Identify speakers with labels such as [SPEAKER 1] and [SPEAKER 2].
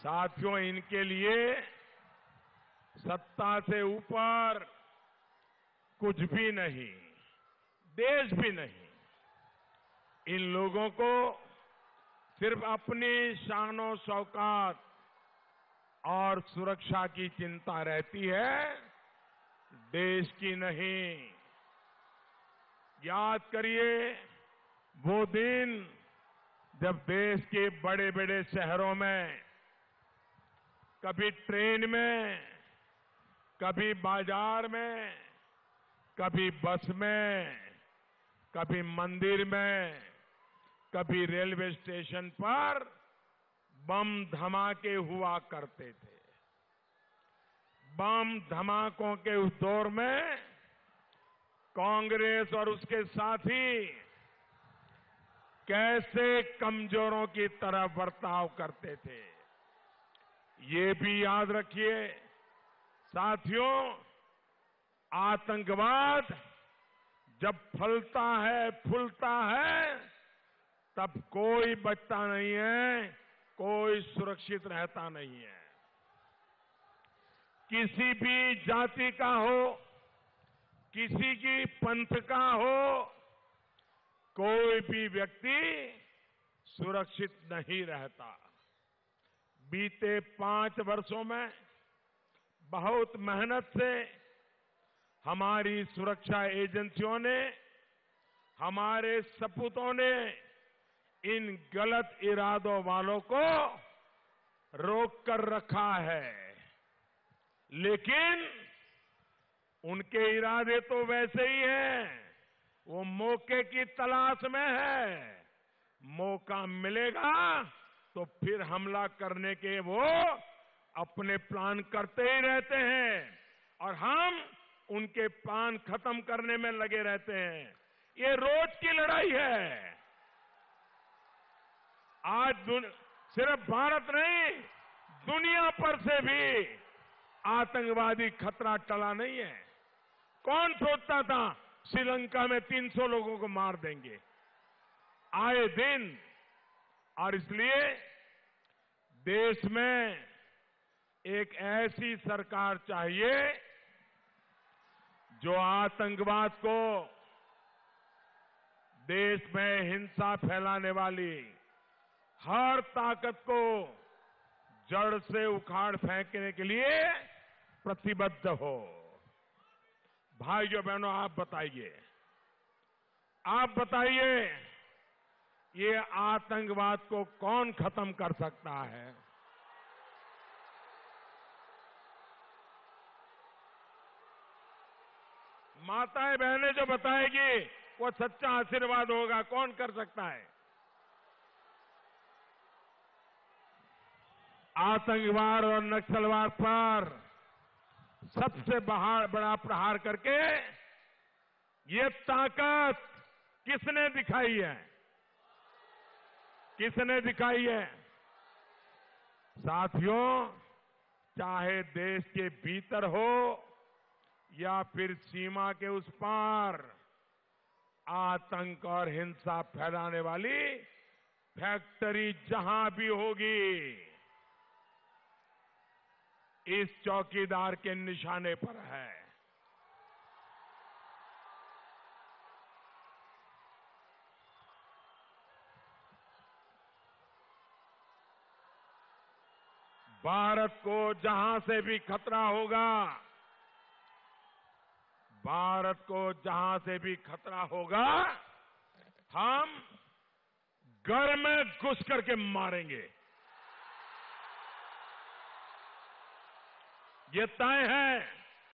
[SPEAKER 1] साथियों, इनके लिए सत्ता से ऊपर कुछ भी नहीं, देश भी नहीं। इन लोगों को सिर्फ अपनी शानो शौकत और सुरक्षा की चिंता रहती है, देश की नहीं। याद करिए वो दिन जब देश के बड़े बड़े शहरों में कभी ट्रेन में, कभी बाजार में, कभी बस में, कभी मंदिर में, कभी रेलवे स्टेशन पर बम धमाके हुआ करते थे। बम धमाकों के उस दौर में कांग्रेस और उसके साथी कैसे कमजोरों की तरह बर्ताव करते थे, ये भी याद रखिए। साथियों, आतंकवाद जब फलता है, फूलता है, तब कोई बचता नहीं है, कोई सुरक्षित रहता नहीं है। किसी भी जाति का हो, किसी की पंथ का हो, कोई भी व्यक्ति सुरक्षित नहीं रहता। बीते 5 वर्षों में बहुत मेहनत से हमारी सुरक्षा एजेंसियों ने, हमारे सपूतों ने इन गलत इरादों वालों को रोक कर रखा है। लेकिन उनके इरादे तो वैसे ही हैं, वो मौके की तलाश में है। मौका मिलेगा तो फिर हमला करने के वो अपने प्लान करते ही रहते हैं और हम उनके प्लान खत्म करने में लगे रहते हैं। ये रोज की लड़ाई है। आज सिर्फ भारत नहीं, दुनिया पर से भी आतंकवादी खतरा टला नहीं है। कौन सोचता था श्रीलंका में 300 लोगों को मार देंगे आए दिन। और इसलिए देश में एक ऐसी सरकार चाहिए जो आतंकवाद को, देश में हिंसा फैलाने वाली हर ताकत को जड़ से उखाड़ फेंकने के लिए प्रतिबद्ध हो। भाइयों बहनों, आप बताइए, ये आतंकवाद को कौन खत्म कर सकता है? माताएं बहनें जो बताएगी वो सच्चा आशीर्वाद होगा। कौन कर सकता है? आतंकवाद और नक्सलवाद पर सबसे बड़ा प्रहार करके ये ताकत किसने दिखाई है? किसने दिखाई है? साथियों, चाहे देश के भीतर हो या फिर सीमा के उस पार, आतंक और हिंसा फैलाने वाली फैक्ट्री जहां भी होगी, इस चौकीदार के निशाने पर है। भारत को जहां से भी खतरा होगा, भारत को जहां से भी खतरा होगा, हम घर में घुस करके मारेंगे। ये तय है।